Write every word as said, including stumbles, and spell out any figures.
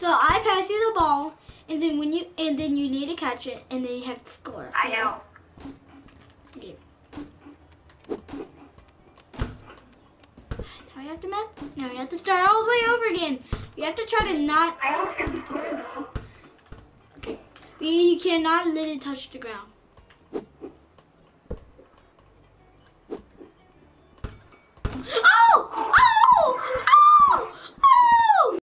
So I pass you the ball, and then when you and then you need to catch it, and then you have to score. I know. Okay. Now you have to mess. Now you have to start all the way over again. You have to try to not. I almost got the throw. Okay. You cannot let it touch the ground.